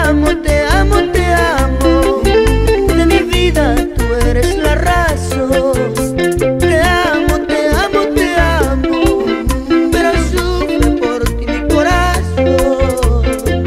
amo, te amo, te amo. De mi vida tú eres la razón. Te amo, te amo, te amo. Pero sufre por ti mi corazón.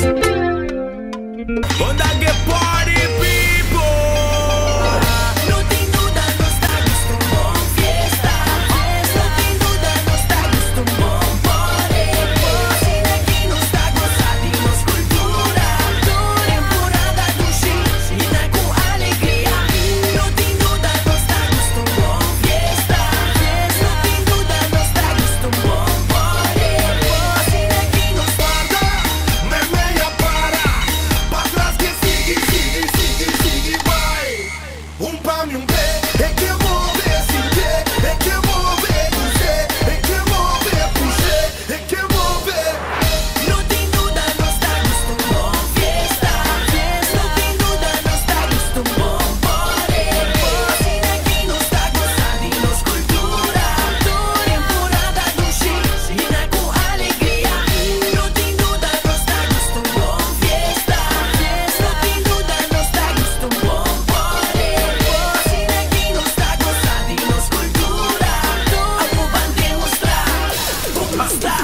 Onda que party people. No tem dúvida, nós tá acostumado a fiesta. No tem dúvida, nós tá acostumado a party. Assim aqui nós tá gozado e nos cultura. Temporada do X, vida com alegria. No tem dúvida, nós tá acostumado a fiesta. No tem dúvida, nós tá acostumado a party. Assim aqui nós Guarda, me meia para. Pra trás que sigue, sigue, sigue, sigue, vai. Pa' mim, é que eu vou ver sem ter. É que eu vou ver você. É que eu vou ver puxar. É que eu vou ver. No tem dúvida, nós tá acostumado a fiesta. No tem dúvida, nós tá acostumado a party. Assim aqui nós tá gozado e nos cultura. Temporada do X, vida com alegria. No tem dúvida, nós tá acostumado a fiesta. No tem dúvida, nós tá acostumado a party. Assim aqui nós tá gozado e nos cultura. A culpa de mostrar como está.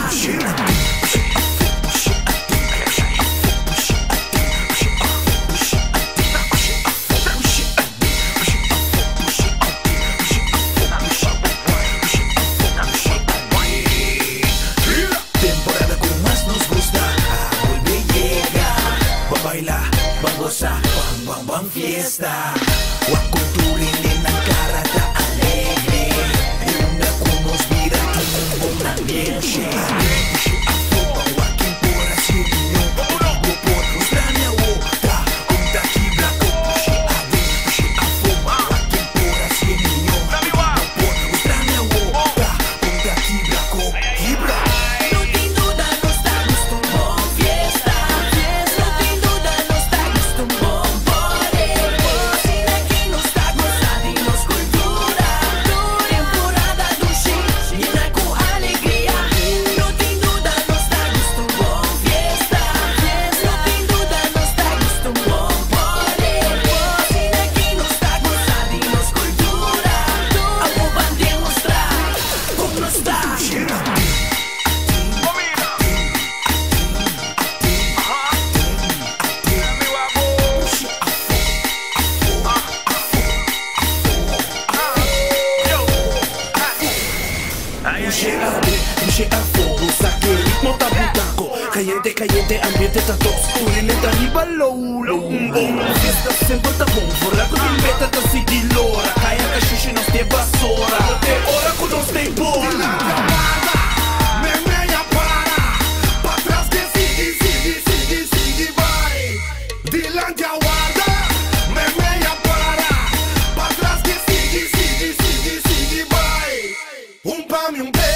Temporada que más nos gusta. Vuelve y llega. Va a bailar, va a gozar. Van fiesta. Wa cultura en la cara da alegre. Y una con nos mira tiene un buen ambiente. Wa quem por assim Go por Ustrania outra. Conta aqui blaco. Puxe a vez, puxe a fuma. Wa quem por assim Go por Ustrania outra. Conta aqui blaco. Ibra. No tem dúvida, nós tá acostumado a fiesta. No tem dúvida, nós tá acostumado a party. Assim aqui nós tá gozado e nos cultura. Temporada do X, vida com alegria. No tem dúvida, nós tá acostumado a fiesta. No tem dúvida, nós tá acostumado a party. Assim aqui nós tá gozado e nos cultura. A culpa de mostrar como nós tá. Puxe a fogo, saque o ritmo tá butaco. Caliente, caliente, ambiente tá tos. Turilenta arriba, low, low, fiesta sempre tá bom. Forraco de meta tá sigilora. Caia da xuxa, nós tem vassoura. Não tem hora que nós tem bola. Me meia para. Pra trás que sigue, sigue, sigue, sigue, vai. Dilante aguarda. Me meia para. Pra trás que sigue, sigue, sigue, sigue, vai. Pa' mim,